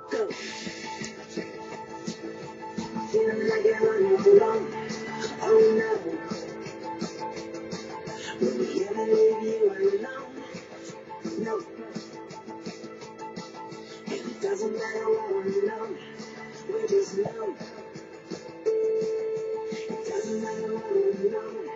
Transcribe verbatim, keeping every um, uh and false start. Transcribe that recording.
Go. Feeling like you're on your own. Oh no. Will we ever leave you alone? No. And it doesn't matter what we know. We just know. It doesn't matter what we know.